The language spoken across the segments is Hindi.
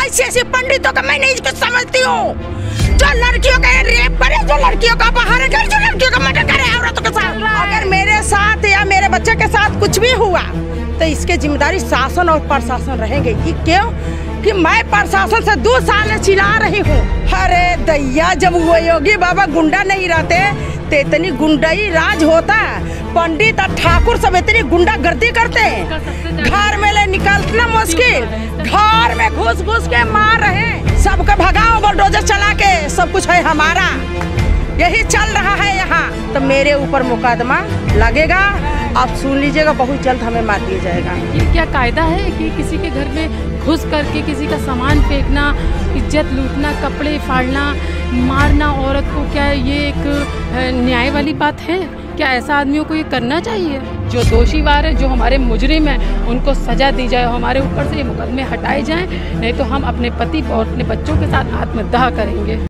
ऐसी ऐसी पंडितों का मैं नहीं कुछ समझती हूँ, जो लड़कियों का रेप करे, जो लड़कियों का अपहरण करे, जो लड़कियों का मर्डर करे औरतों के साथ। अगर मेरे साथ या मेरे बच्चे के साथ कुछ भी हुआ तो इसके जिम्मेदारी शासन और प्रशासन रहेंगे। ये क्यों कि मैं प्रशासन से 2 साल से चिल्ला रही हूँ। अरे दैया, जब वो योगी बाबा गुंडा नहीं रहते तो इतनी गुंडाई राज होता। पंडित और ठाकुर सब इतनी गुंडागर्दी करते हैं, घर में ले निकलना मुश्किल, घर में घुस घुस के मार रहे, सबको भगाओ बुलडोजर चला के, सब कुछ है हमारा, यही चल रहा है यहाँ। तो मेरे ऊपर मुकदमा लगेगा, आप सुन लीजिएगा, बहुत जल्द हमें मार दिया जाएगा। ये क्या कायदा है कि किसी के घर में घुस करके किसी का सामान फेंकना, इज्जत लूटना, कपड़े फाड़ना, मारना औरत को, क्या ये एक न्याय वाली बात है? क्या ऐसा आदमियों को ये करना चाहिए? जो दोषीवार है, जो हमारे मुजरिम हैं, उनको सजा दी जाए, हमारे ऊपर से ये मुकदमे हटाए जाएं, नहीं तो हम अपने पति और अपने बच्चों के साथ आत्मदाह करेंगे।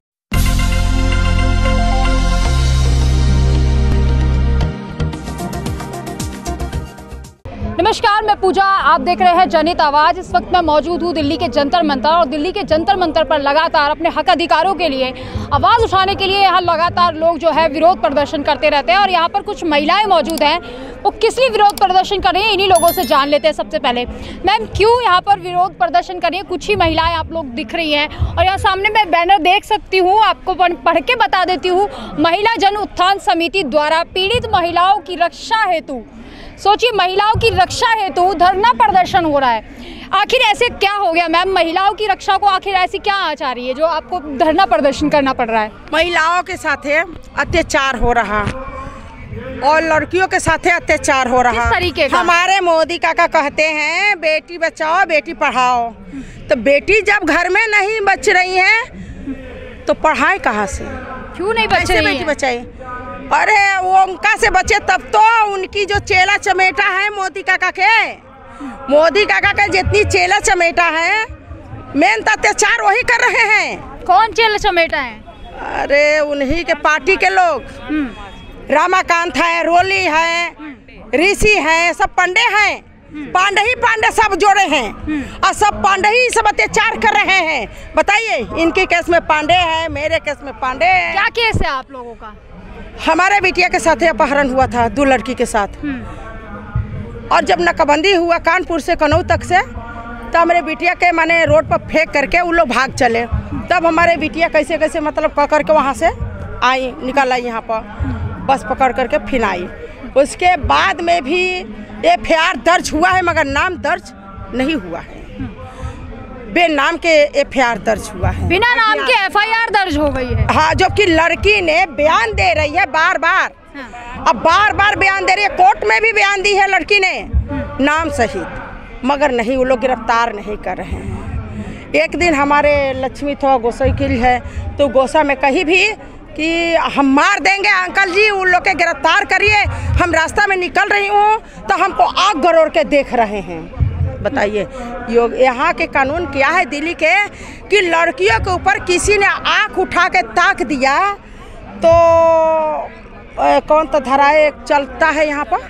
नमस्कार, मैं पूजा, आप देख रहे हैं जनहित आवाज। इस वक्त मैं मौजूद हूँ दिल्ली के जंतर मंतर, और दिल्ली के जंतर मंतर पर लगातार अपने हक अधिकारों के लिए आवाज़ उठाने के लिए यहाँ लगातार लोग जो है विरोध प्रदर्शन करते रहते हैं। और यहाँ पर कुछ महिलाएं मौजूद हैं, वो किस लिए विरोध प्रदर्शन कर रही हैं, इन्हीं लोगों से जान लेते हैं। सबसे पहले, मैम, क्यों यहाँ पर विरोध प्रदर्शन कर रही है? कुछ ही महिलाएं आप लोग दिख रही हैं, और यहाँ सामने मैं बैनर देख सकती हूँ, आपको पढ़ के बता देती हूँ। महिला जन उत्थान समिति द्वारा पीड़ित महिलाओं की रक्षा हेतु, सोचिए, महिलाओं की रक्षा हेतु धरना प्रदर्शन हो रहा है। आखिर ऐसे क्या हो गया मैम, महिलाओं की रक्षा को आखिर ऐसी क्या आँच आ रही है जो आपको धरना प्रदर्शन करना पड़ रहा है? महिलाओं के साथ अत्याचार हो रहा और लड़कियों के साथ अत्याचार हो रहा। किस तरीके का? हमारे मोदी काका कहते हैं बेटी बचाओ बेटी पढ़ाओ, तो बेटी जब घर में नहीं बच रही है तो पढ़ाए कहाँ से? क्यों नहीं बच रही बेटी बचाई? अरे वो उनका से बचे तब तो। उनकी जो चेला चमेटा है मोदी काका के, मोदी काका का जितनी चेला चमेटा है, मेन अत्याचार वही कर रहे हैं। कौन चेला चमेटा है? अरे उन्हीं के पार्टी के लोग, रामाकांत है, रोली है, ऋषि है, सब पांडे हैं, पांडे ही पांडे सब जोड़े हैं, और सब पांडे ही सब अत्याचार कर रहे हैं। बताइए, इनके केस में पांडे हैं, मेरे केस में पांडे हैं। क्या केस है आप लोगों का? हमारे बिटिया के साथ अपहरण हुआ था 2 लड़की के साथ, और जब नाकाबंदी हुआ कानपुर से कनऊ तक से, तब हमारे बिटिया के माने रोड पर फेंक करके उन लोग भाग चले। तब हमारे बिटिया कैसे कैसे मतलब पकड़ के वहाँ से आई, निकल आई, यहाँ पर बस पकड़ करके फिर आई। उसके बाद में भी FIR दर्ज हुआ है, मगर नाम दर्ज नहीं हुआ है, बेनाम के FIR दर्ज हुआ है। बिना नाम के FIR दर्ज हो गई है? हाँ, जबकि लड़की ने बयान दे रही है बार बार। हाँ। अब बार बार बयान दे रही है, कोर्ट में भी बयान दी है लड़की ने नाम सहित, मगर नहीं, वो लोग गिरफ्तार नहीं कर रहे हैं। एक दिन हमारे लक्ष्मी थोड़ा गोसाई की है, तो गोसा में कहीं भी कि हम मार देंगे अंकल जी, उन लोग के गिरफ्तार करिए। हम रास्ता में निकल रही हूँ तो हमको आग गरोड़ के देख रहे हैं। बताइए, यहाँ के कानून क्या है दिल्ली के, कि लड़कियों के ऊपर किसी ने आँख उठा के ताक दिया तो कौन तो धाराएं चलता है यहाँ पर?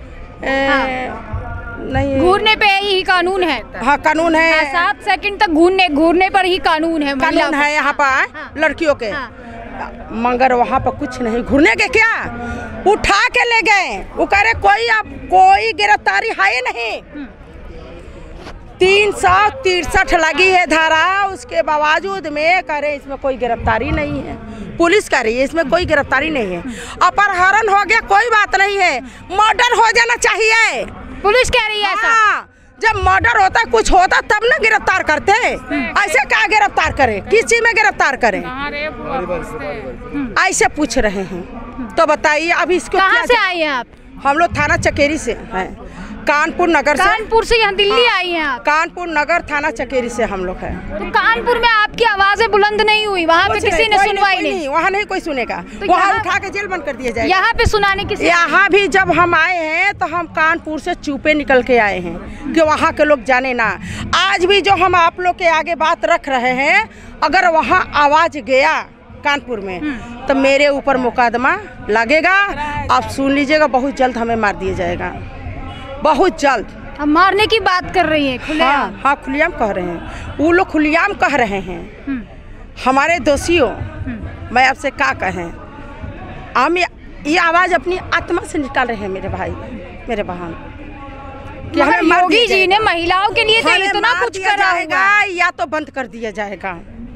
नहीं, घूरने पे ही कानून है। हाँ, कानून है। 7 सेकंड तक घूरने पर ही कानून है यहाँ पर लड़कियों के। मगर वहाँ पर कुछ नहीं, घूरने के क्या, उठा के ले गए। वो कह रहे कोई गिरफ्तारी है नहीं। 363 लगी है धारा, उसके बावजूद में कह रहे इसमें कोई गिरफ्तारी नहीं है। पुलिस कह रही है इसमें कोई गिरफ्तारी नहीं है। अपहरण हो गया कोई बात नहीं है, मर्डर हो जाना चाहिए, पुलिस कह रही है ऐसा। हाँ, जब मर्डर होता तब ना गिरफ्तार करते हैं। ऐसे क्या गिरफ्तार करें, किस चीज में गिरफ्तार करें, ऐसे पूछ रहे हैं। तो बताइए, अब इसको कहाँ से आई हैं आप? हम लोग थाना चकेरी से हैं, कानपुर नगर से। कानपुर से यहाँ दिल्ली आई हैं आप? कानपुर नगर थाना चकेरी से हम लोग हैं। तो कानपुर में आपकी आवाजें बुलंद नहीं हुई? वहाँ पे किसी ने सुनवाई नहीं? वहाँ नहीं कोई सुनेगा, तो वहाँ उठा के जेल बंद कर दिया जाएगा। यहाँ पे सुनाने किसी? यहाँ भी जब हम आए हैं तो हम कानपुर से चुपे निकल के आए हैं कि वहाँ के लोग जाने ना। आज भी जो हम आप लोग के आगे बात रख रहे हैं, अगर वहाँ आवाज गया कानपुर में तो मेरे ऊपर मुकदमा लगेगा। आप सुन लीजिएगा, बहुत जल्द हमें मार दिया जाएगा, बहुत जल्द। हम मारने की बात कर रही हैं खुलेआम। हाँ, खुलेआम कह रहे हैं, वो लोग खुलेआम कह रहे हैं। हमारे दोषियों, मैं आपसे क्या कहें, हम ये आवाज़ अपनी आत्मा से निकाल रहे हैं मेरे भाई, मेरे बहन। कि हमें योगी जी ने महिलाओं के लिए तो इतना कुछ करा होगा, या तो बंद कर दिया जाएगा,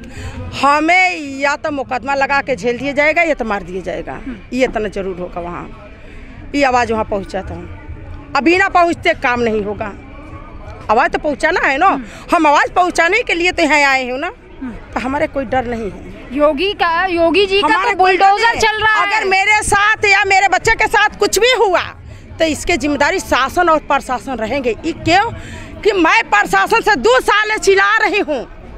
हमें या तो मुकदमा लगा के झेल दिया जाएगा या तो मार दिया जाएगा। ये इतना जरूर होगा। वहाँ ये आवाज़ वहाँ पहुँचा था, अभी ना पहुँचते काम नहीं होगा। आवाज़ तो पहुँचाना है ना, हम आवाज़ पहुँचाने के लिए तो यहाँ आए हैं ना, तो हमारे कोई डर नहीं है। योगी जी का तो बुलडोजर चल रहा है। अगर मेरे साथ या मेरे बच्चे के साथ कुछ भी हुआ तो इसके जिम्मेदारी शासन और प्रशासन रहेंगे। क्यों कि मैं प्रशासन से 2 साल चिल्ला रही हूँ,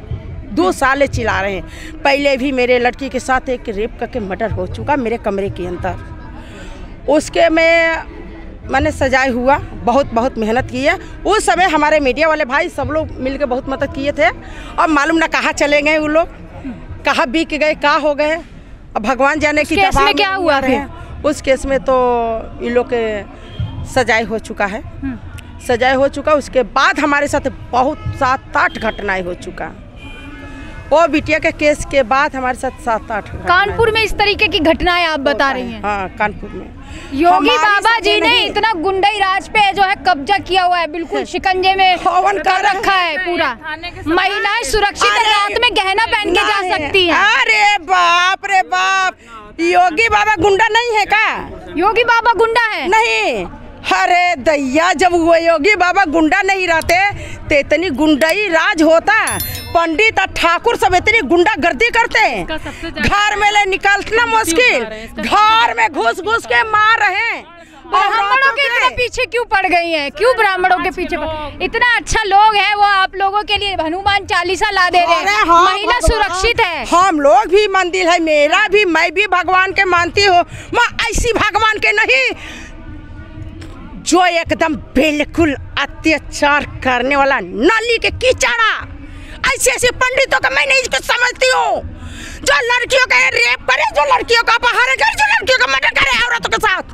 2 साल चिल्ला रहे हैं। पहले भी मेरे लड़की के साथ एक रेप करके मर्डर हो चुका मेरे कमरे के अंदर। उसके मैंने सजाए हुआ बहुत मेहनत की है। उस समय हमारे मीडिया वाले भाई सब लोग मिलकर बहुत मदद किए थे। अब मालूम ना कहाँ चले गए वो लोग, कहाँ बिक गए, कहाँ हो गए, अब भगवान जाने की। केस में क्या हुआ फिर? उस केस में तो इन लोग के सजाए हो चुका है, सजाए हो चुका। उसके बाद हमारे साथ बहुत 7-8 घटनाएं हो चुका। वो बिटिया के केस के बाद हमारे साथ 7-8 कानपुर में इस तरीके की घटनाएं आप बता रही हैं? हाँ, कानपुर में योगी बाबा जी ने इतना गुंडाई राज पे जो है कब्जा किया हुआ है, बिल्कुल शिकंजे में कर रखा है पूरा। महिलाएं सुरक्षित रात में गहना पहन के जा सकती हैं। अरे बाप रे बाप, योगी बाबा गुंडा नहीं है का? योगी बाबा गुंडा है? नहीं, अरे दैया, जब वो योगी बाबा गुंडा नहीं रहते तो इतनी गुंडाई राज होता। पंडित और ठाकुर सब इतनी गुंडागर्दी करते हैं, घर में ले निकलना मुश्किल, घर में घुस के मार रहे हैं। ब्राह्मणों के इतना पीछे क्यों पड़ गई हैं? क्यों ब्राह्मणों के पीछे इतना अच्छा लोग है, वो आप लोगों के लिए हनुमान चालीसा ला दे रहे हैं। महिला सुरक्षित है। हम लोग भी मंदिर है मेरा भी, मैं भी भगवान के मानती हूँ। मैं ऐसी भगवान के नहीं जो एकदम बिल्कुल अत्याचार करने वाला, नाली के कीचड़ा, ऐसे पंडितों का मैं नहीं कुछ समझती हूँ। जो लड़कियों का रेप करे, जो लड़कियों का अपहरण करे, जो लड़कियों का मर्डर करे औरतों के साथ।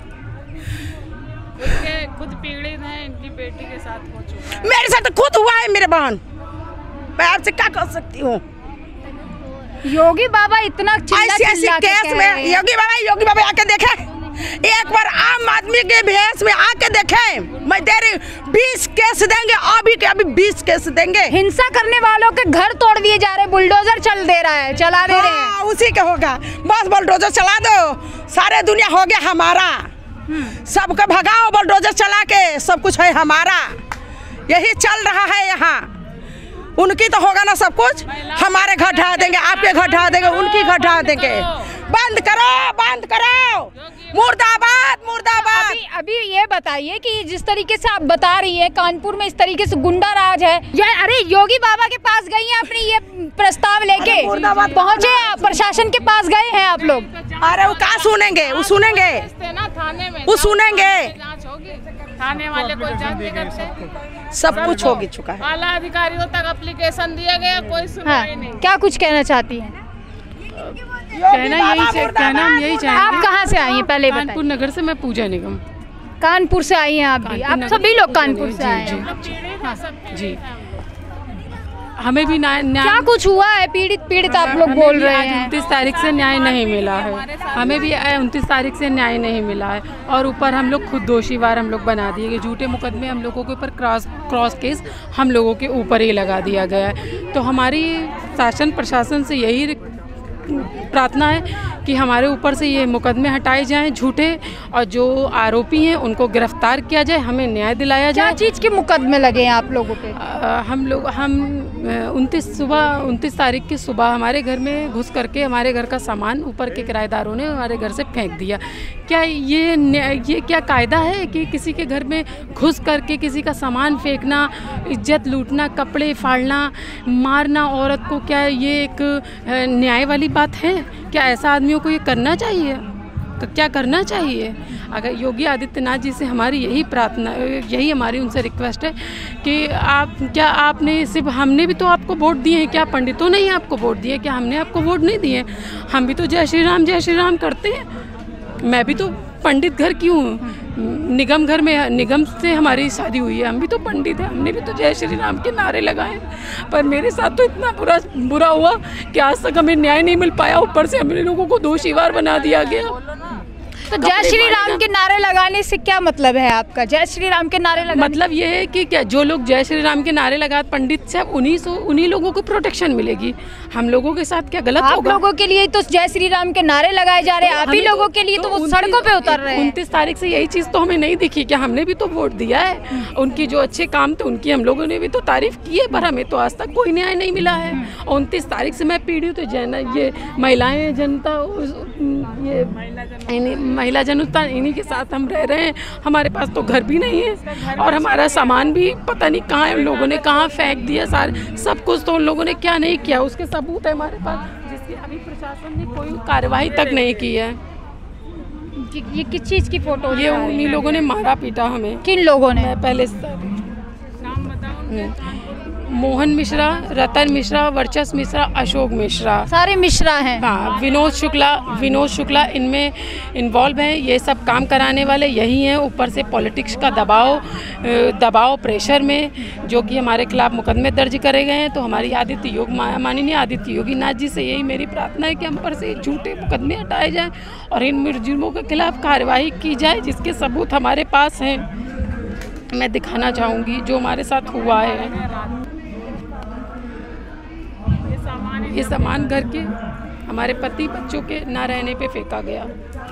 खुद पीड़ित हैं, इनकी बेटी के साथ हो चुका है। मेरे साथ खुद हुआ है मेरे बहन, मैं आपसे क्या कर सकती हूँ। योगी बाबा इतना चिल्ला केस में योगी बाबा आके देखे, एक बार आम आदमी के भेष में आके देखे। मैं दे रही 20 केस देंगे, अभी के अभी 20 केस देंगे। हिंसा करने वालों के घर तोड़ दिए जा रहे, बुलडोजर चला दे रहे हैं। उसी के होगा, बस बुलडोजर चला दो, सारे दुनिया हो गया हमारा। सबको भगाओ बुलडोजर चला के, सब कुछ है हमारा। यही चल रहा है यहाँ। उनकी तो होगा ना सब कुछ, हमारे घर ढा देंगे, आपके घर ढा देंगे, उनकी घर ढा देंगे। बंद करो, बंद करो, मुर्दाबाद, मुर्दाबाद। अभी ये बताइए कि जिस तरीके से आप बता रही हैं कानपुर में इस तरीके से गुंडा राज है, अरे योगी बाबा के पास गई हैं अपनी ये प्रस्ताव लेके, पहुँचे प्रशासन के पास गए हैं आप लोग? अरे वो क्या सुनेंगे, वो सुनेंगे, वो सुनेंगे, थाने वाले कोई जांच सब कुछ हो चुका है। आला अधिकारियों तक एप्लीकेशन दिया गया, कोई सुनवाई नहीं। क्या कुछ कहना चाहती हैं? कहना यही चाहिए। आप कहाँ से आई हैं पहले बताइए? कानपुर नगर से, मैं पूजा निगम। कानपुर से आई हैं आप भी? आप सभी लोग कानपुर से आए हैं? जी। हमें भी न्याय क्या कुछ हुआ है? पीड़ित आप लोग बोल रहे हैं। 29 तारीख से न्याय नहीं मिला है, हमें भी 29 तारीख से न्याय नहीं मिला है। और ऊपर हम लोग खुद दोषीवार हम लोग बना दिए गए, झूठे मुकदमे हम लोगों के ऊपर क्रॉस केस हम लोगों के ऊपर ही लगा दिया गया है। तो हमारी शासन प्रशासन से यही प्रार्थना है कि हमारे ऊपर से ये मुकदमे हटाए जाएं झूठे, और जो आरोपी हैं उनको गिरफ्तार किया जाए, हमें न्याय दिलाया जाए। क्या चीज़ के मुकदमे लगे हैं आप लोगों पे? हम 29 तारीख की सुबह हमारे घर में घुस करके हमारे घर का सामान ऊपर के किराएदारों ने हमारे घर से फेंक दिया। क्या ये क्या कायदा है कि किसी के घर में घुस करके किसी का सामान फेंकना, इज्जत लूटना, कपड़े फाड़ना, मारना औरत को, क्या ये एक न्याय वाली बात है? क्या ऐसा आदमियों को ये करना चाहिए? क्या करना चाहिए? अगर योगी आदित्यनाथ जी से हमारी यही प्रार्थना, यही हमारी उनसे रिक्वेस्ट है कि आपने सिर्फ, हमने भी तो आपको वोट दिए हैं, क्या पंडितों ने ही आपको वोट दिए? क्या हमने आपको वोट नहीं दिए? हम भी तो जय श्री राम करते हैं। मैं भी तो पंडित घर की हूँ, निगम घर में, निगम से हमारी शादी हुई है। हम भी तो पंडित हैं, हमने भी तो जय श्री राम के नारे लगाए, पर मेरे साथ तो इतना बुरा हुआ कि आज तक हमें न्याय नहीं मिल पाया। ऊपर से हम लोगों को दोषीवार बना दिया गया। तो जय श्री राम के नारे लगाने से क्या मतलब है आपका? जय श्री राम के नारे लगाने मतलब ये है कि क्या जो लोग जय श्री राम के नारे लगाते पंडित साहब, उन्हीं लोगों को प्रोटेक्शन मिलेगी। हम लोगों के साथ क्या गलत होगा? आप लोगों के लिए तो जय श्री राम के नारे लगाए जा रहे हैं, आप ही लोगों के लिए तो वो सड़कों पे उतर रहे हैं। 29 तारीख से यही चीज़ तो हमें नहीं दिखी क्या? हमने भी तो वोट दिया है, उनकी जो अच्छे काम थे उनकी हम लोगों ने भी तो तारीफ की है, पर हमें तो आज तक कोई न्याय नहीं मिला है। 29 तारीख से मैं पीड़ित हूँ। ये महिलाएं जनता, ये महिला जनता, इन्हीं के साथ हम रह रहे हैं। हमारे पास तो घर भी नहीं है और हमारा सामान भी पता नहीं कहाँ है, उन लोगों ने कहाँ फेंक दिया। सारे सब कुछ तो उन लोगों ने क्या नहीं किया, उसके सबूत है हमारे पास, जिसकी अभी प्रशासन ने कोई कार्रवाई तक नहीं की है। ये किस चीज़ की फोटो? ये उन्हीं लोगों ने मारा पीटा हमें। किन लोगों ने? पहले नाम बताओ। मोहन मिश्रा, रतन मिश्रा, वर्चस मिश्रा, अशोक मिश्रा, सारे मिश्रा हैं। हाँ, विनोद शुक्ला इनमें इन्वॉल्व हैं। ये सब काम कराने वाले यही हैं। ऊपर से पॉलिटिक्स का दबाव प्रेशर में जो कि हमारे खिलाफ मुकदमे दर्ज करे गए हैं। तो हमारी माननीय आदित्य योगी नाथ जी से यही मेरी प्रार्थना है कि हम पर से झूठे मुकदमे हटाए जाएं और इन मुजरिमों के खिलाफ कार्रवाई की जाए, जिसके सबूत हमारे पास हैं। मैं दिखाना चाहूँगी जो हमारे साथ हुआ है। ये सामान घर के हमारे पति बच्चों के ना रहने पे फेंका गया।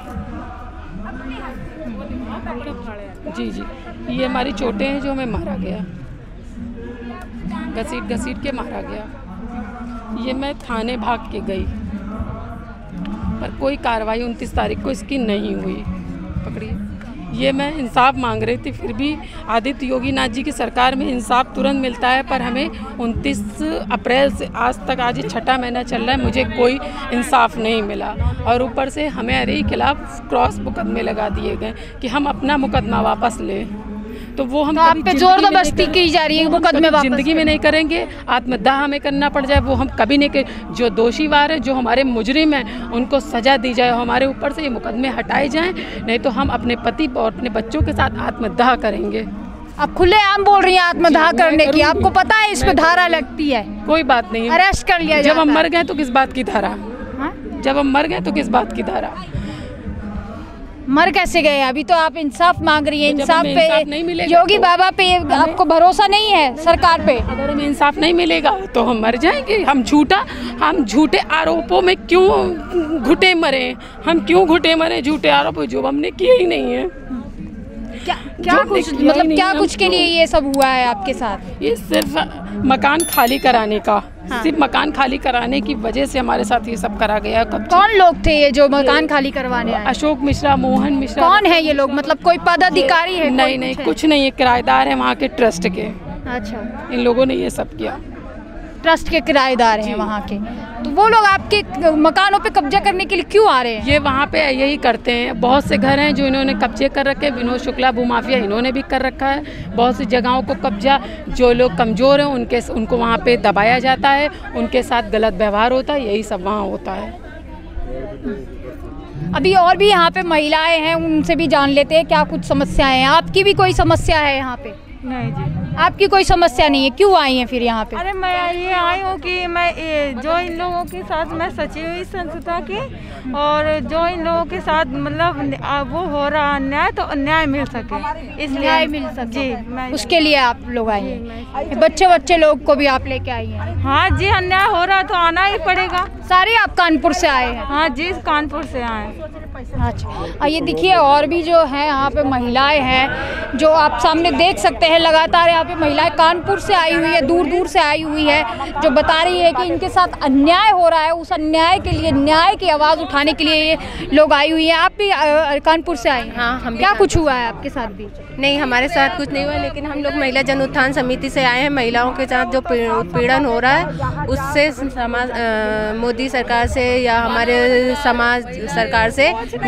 जी, ये हमारी चोटें हैं जो हमें मारा गया, घसीट के मारा गया। ये मैं थाने भाग के गई, पर कोई कार्रवाई 29 तारीख को इसकी नहीं हुई। पकड़िए, ये मैं इंसाफ मांग रही थी, फिर भी आदित्य योगी नाथ जी की सरकार में इंसाफ तुरंत मिलता है, पर हमें 29 अप्रैल से आज तक, आज 6वां महीना चल रहा है, मुझे कोई इंसाफ नहीं मिला। और ऊपर से हमारे खिलाफ क्रॉस मुकदमे लगा दिए गए कि हम अपना मुकदमा वापस लें। तो वो हम आप पे जोर जबरदस्ती की जा रही है मुकदमे वापस। जिंदगी में नहीं करेंगे, आत्मदाह हमें करना पड़ जाए, वो हम कभी नहीं करें। जो दोषीवार है, जो हमारे मुजरिम हैं, उनको सजा दी जाए, हमारे ऊपर से ये मुकदमे हटाए जाएं, नहीं तो हम अपने पति और अपने बच्चों के साथ आत्मदाह करेंगे। आप खुलेआम बोल रही हैं आत्मदाह करने की, आपको पता है इस पे धारा लगती है? कोई बात नहीं, अरेस्ट कर लिया। जब हम मर गए तो किस बात की धारा? जब हम मर गए तो किस बात की धारा? मर कैसे गए? अभी तो आप इंसाफ मांग रही हैं। इंसाफ पे नहीं मिलेगा, योगी बाबा पे आपको भरोसा नहीं है, सरकार पे? अगर हमें इंसाफ नहीं मिलेगा तो हम मर जाएंगे। हम झूठे आरोपों में क्यों घुटे मरे? हम क्यों घुटे मरे झूठे आरोप जो हमने किए ही नहीं है? क्या कुछ के लिए ये सब हुआ है आपके साथ? ये सिर्फ मकान खाली कराने का, सिर्फ मकान खाली कराने की वजह से हमारे साथ ये सब करा गया। कौन लोग थे ये जो मकान खाली करवाने आए? अशोक मिश्रा, मोहन मिश्रा। कौन है ये लोग? मतलब कोई पदाधिकारी है? नहीं, कुछ नहीं, ये किराएदार है वहाँ के ट्रस्ट के। अच्छा, इन लोगों ने ये सब किया। ट्रस्ट के किराएदार हैं वहाँ के, तो वो लोग आपके मकानों पे कब्जा करने के लिए क्यों आ रहे हैं? ये वहाँ पे यही करते हैं। बहुत से घर हैं जो इन्होंने कब्जे कर रखे हैं। विनोद शुक्ला भूमाफिया इन्होंने भी कर रखा है। बहुत सी जगहों को कब्जा, जो लोग कमज़ोर हैं उनको वहाँ पे दबाया जाता है, उनके साथ गलत व्यवहार होता है, यही सब वहाँ होता है। अभी और भी यहाँ पे महिलाएं हैं, उनसे भी जान लेते हैं क्या कुछ समस्याएं हैं। आपकी भी कोई समस्या है यहाँ पे? नहीं जी, आपकी कोई समस्या नहीं है। क्यों आई हैं फिर यहाँ पे? अरे मैं ये आई हूँ कि मैं जो इन लोगों के साथ मैं सचिव हुई संस्था की, और जो इन लोगों के साथ मतलब वो हो रहा अन्याय, तो अन्याय मिल सके, इसलिए न्याय मिल सके जी, उसके लिए आप लोग आए हैं। बच्चे लोग को भी आप लेके आई हैं? हाँ जी, अन्याय हो रहा तो आना ही पड़ेगा। सारे आप कानपुर से आए हैं? हाँ जी, कानपुर से आए। अच्छा, ये देखिए और भी जो है यहाँ पे महिलाएं हैं, जो आप सामने देख सकते हैं। लगातार यहाँ पे महिलाएं कानपुर से आई हुई है, दूर दूर से आई हुई है, जो बता रही है कि इनके साथ अन्याय हो रहा है। उस अन्याय के लिए, न्याय की आवाज़ उठाने के लिए ये लोग आई हुई हैं। आप भी कानपुर से आए हैं? हाँ, हम क्या कुछ हुआ है आपके साथ भी? नहीं, हमारे साथ कुछ नहीं हुआ, लेकिन हम लोग महिला जन उत्थान समिति से आए हैं। महिलाओं के साथ जो उत्पीड़न हो रहा है, उससे समाज, मोदी सरकार से या हमारे समाज सरकार से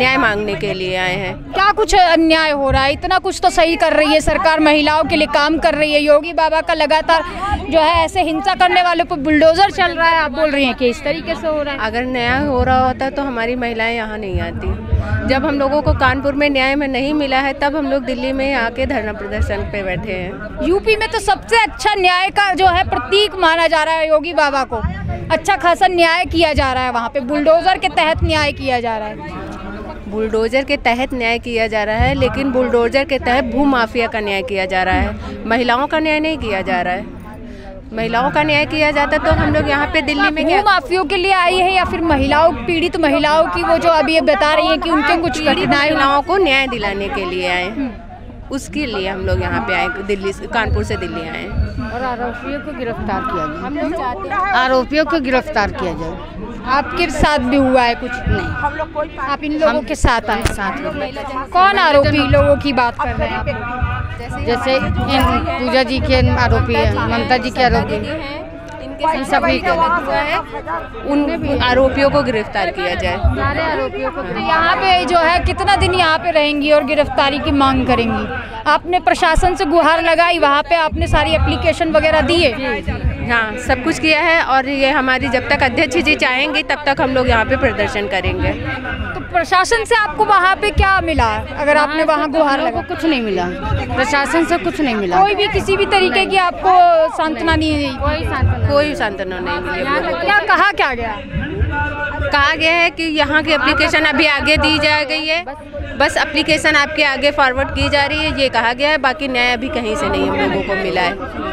न्याय मांगने के लिए आए हैं। क्या कुछ अन्याय हो रहा है? इतना कुछ तो सही कर रही है सरकार, महिलाओं के लिए काम कर रही है। योगी बाबा का लगातार जो है ऐसे हिंसा करने वालों पर बुलडोजर चल रहा है, आप बोल रही हैं कि इस तरीके से हो रहा है। अगर न्याय हो रहा होता तो हमारी महिलाएं यहाँ नहीं आती। जब हम लोगों को कानपुर में न्याय में नहीं मिला है तब हम लोग दिल्ली में आके धरना प्रदर्शन पे बैठे हैं। यूपी में तो सबसे अच्छा न्याय का जो है प्रतीक माना जा रहा है योगी बाबा को। अच्छा खासा न्याय किया जा रहा है, वहाँ पे बुलडोजर के तहत न्याय किया जा रहा है। बुलडोजर के तहत न्याय किया जा रहा है, लेकिन बुलडोजर के तहत भू माफिया का न्याय किया जा रहा है, महिलाओं का न्याय नहीं किया जा रहा है। महिलाओं का न्याय किया जाता तो हम लोग यहाँ पे दिल्ली में भू माफियों के लिए आई है या फिर महिलाओं, पीड़ित महिलाओं की, वो जो अभी ये बता रही है कि उनके कुछ कठिनाई, महिलाओं को न्याय दिलाने के लिए आए, उसके लिए हम लोग यहाँ पे आए, दिल्ली से, कानपुर से दिल्ली आए। और आरोपियों को गिरफ्तार किया जाए। हम लोग चाहते हैं आरोपियों को गिरफ्तार किया जाए। आपके साथ भी हुआ है कुछ? नहीं, आप इन लोगों के साथ आए। साथ कौन आरोपी लोगों की बात कर रहे हैं आप? जैसे पूजा जी के आरोपी है, ममता जी के आरोपी है, इन सभी उन आरोपियों को गिरफ्तार किया जाए। सारे आरोपियों को। तो यहाँ पे जो है कितना दिन यहाँ पे रहेंगी और गिरफ्तारी की मांग करेंगी? आपने प्रशासन से गुहार लगाई, वहाँ पे आपने सारी एप्लीकेशन वगैरह दिए? हाँ, सब कुछ किया है और ये हमारी जब तक अध्यक्ष जी चाहेंगे तब तक हम लोग यहाँ पे प्रदर्शन करेंगे। तो प्रशासन से आपको वहाँ पे क्या मिला अगर आपने वहाँ गुहार लगा? कुछ नहीं मिला, प्रशासन से कुछ नहीं मिला। कोई भी किसी भी तरीके की आपको सांत्वना नहीं? कोई सांत्वना नहीं मिली। क्या कहा क्या गया? कहा गया है कि यहाँ की एप्लीकेशन अभी आगे दी जा गई है, बस एप्लीकेशन आपके आगे फॉरवर्ड की जा रही है, ये कहा गया है। बाकी न्याय अभी कहीं से नहीं हम लोगों को मिला है।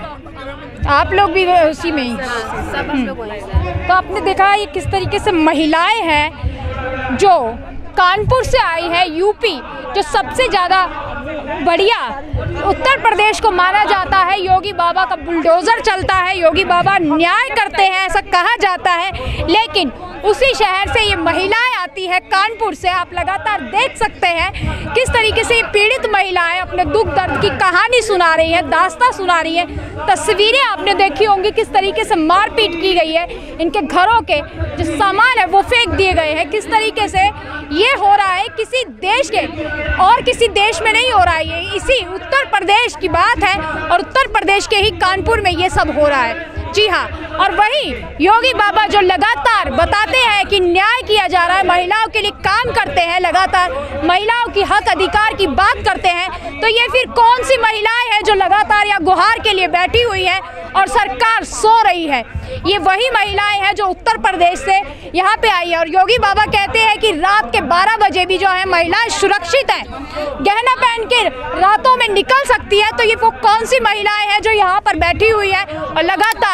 आप लोग भी उसी में ही? सब हम लोग वहीं से। तो आपने देखा ये किस तरीके से महिलाएं हैं जो कानपुर से आई है, यूपी जो सबसे ज़्यादा बढ़िया उत्तर प्रदेश को माना जाता है। योगी बाबा का बुलडोजर चलता है, योगी बाबा न्याय करते हैं ऐसा कहा जाता है, लेकिन उसी शहर से ये महिलाएं आती है कानपुर से। आप लगातार देख सकते हैं किस तरीके से ये पीड़ित महिलाएं अपने दुख दर्द की कहानी सुना रही हैं, दास्तां सुना रही हैं। तस्वीरें आपने देखी होंगी किस तरीके से मारपीट की गई है, इनके घरों के जो सामान है वो फेंक दिए गए हैं। किस तरीके से ये हो रहा है किसी देश के और किसी देश में नहीं हो रहा है, ये इसी उत्तर प्रदेश की बात है और उत्तर प्रदेश के ही कानपुर में ये सब हो रहा है। जी हाँ, और वही योगी बाबा जो लगातार बताते हैं कि न्याय किया जा रहा है, महिलाओं के लिए काम करते हैं, लगातार महिलाओं की हक अधिकार की बात करते हैं, तो ये फिर कौन सी महिलाएं हैं जो लगातार यहाँ गुहार के लिए बैठी हुई है और सरकार सो रही है? ये वही महिलाएं हैं जो उत्तर प्रदेश से यहाँ पे आई है। और योगी बाबा कहते हैं कि रात के 12 बजे भी जो है महिलाएं सुरक्षित हैं, गहना पहन के रातों में निकल सकती है। तो ये वो कौन सी महिलाएं हैं जो यहाँ पर बैठी हुई है और लगातार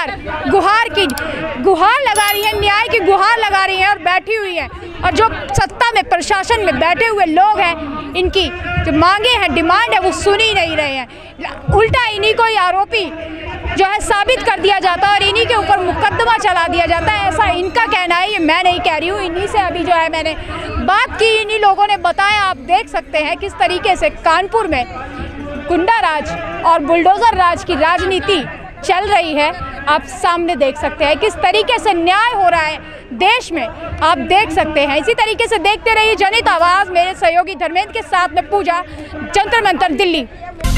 गुहार लगा रही है, न्याय की गुहार लगा रही है और बैठी हुई है। और जो सत्ता में प्रशासन में बैठे हुए लोग हैं, इनकी जो मांगे हैं, डिमांड है, वो सुन ही नहीं रहे हैं। उल्टा इन्हीं को आरोपी जो है साबित कर दिया जाता है और इन्हीं के ऊपर मुकदमा चला दिया जाता है, ऐसा इनका कहना है। ये मैं नहीं कह रही हूँ, इन्हीं से अभी जो है मैंने बात की, इन्हीं लोगों ने बताया। आप देख सकते हैं किस तरीके से कानपुर में गुंडा राज और बुलडोजर राज की राजनीति चल रही है। आप सामने देख सकते हैं किस तरीके से न्याय हो रहा है देश में, आप देख सकते हैं। इसी तरीके से देखते रहिए जनहित आवाज़, मेरे सहयोगी धर्मेंद्र के साथ में पूजा, जंतर मंतर, दिल्ली।